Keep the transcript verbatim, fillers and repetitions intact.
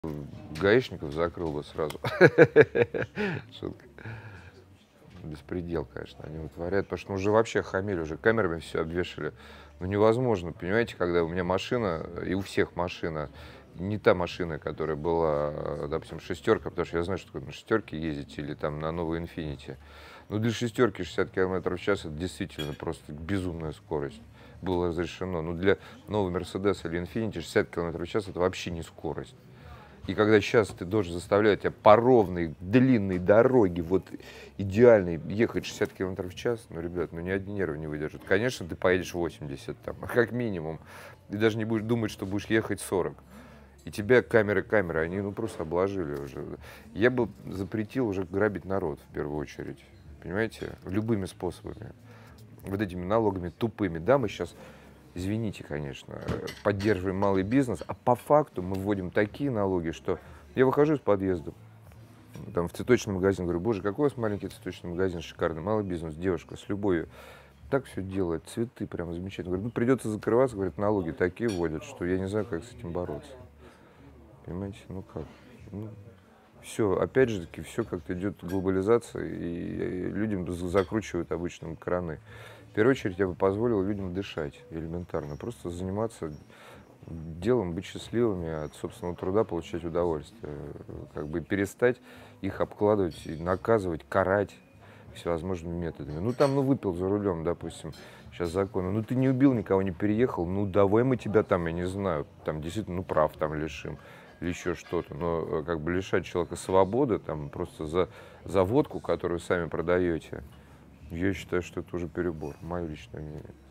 Гаишников закрыл бы сразу. Шутка. Беспредел, конечно, они вытворяют, потому что уже вообще охамели, уже камерами все обвешали. Ну, невозможно, понимаете, когда у меня машина, и у всех машина, не та машина, которая была, допустим, шестерка, потому что я знаю, что такое на шестерке ездить или там на новой Инфинити. Но для шестерки шестьдесят километров в час это действительно просто безумная скорость. Было разрешено. Но для нового Мерседеса или Инфинити шестьдесят километров в час это вообще не скорость. И когда сейчас ты должен заставлять тебя по ровной, длинной дороге, вот идеальной, ехать шестьдесят километров в час, ну, ребят, ну, ни одни нервы не выдержат. Конечно, ты поедешь восемьдесят, там, как минимум. Ты даже не будешь думать, что будешь ехать сорок. И тебя камеры-камеры, они, ну, просто обложили уже. Я бы запретил уже грабить народ, в первую очередь. Понимаете? Любыми способами. Вот этими налогами тупыми. Да, мы сейчас... Извините, конечно, поддерживаем малый бизнес, а по факту мы вводим такие налоги, что я выхожу из подъезда, там, в цветочный магазин, говорю, боже, какой у вас маленький цветочный магазин, шикарный, малый бизнес, девушка с любовью. Так все делает, цветы прям замечательно. Говорю, ну, придется закрываться, говорят, налоги такие вводят, что я не знаю, как с этим бороться. Понимаете, ну как? Ну, все, опять же таки, все как-то идет глобализация, и людям закручивают обычно краны. В первую очередь я бы позволил людям дышать элементарно, просто заниматься делом, быть счастливыми, от собственного труда получать удовольствие, как бы перестать их обкладывать, наказывать, карать всевозможными методами. Ну там, ну выпил за рулем, допустим, сейчас законы, ну ты не убил никого, не переехал, ну давай мы тебя там, я не знаю, там действительно, ну прав там лишим или еще что-то, но как бы лишать человека свободы там просто за, за водку, которую сами продаете, я считаю, что это уже перебор, мое личное мнение.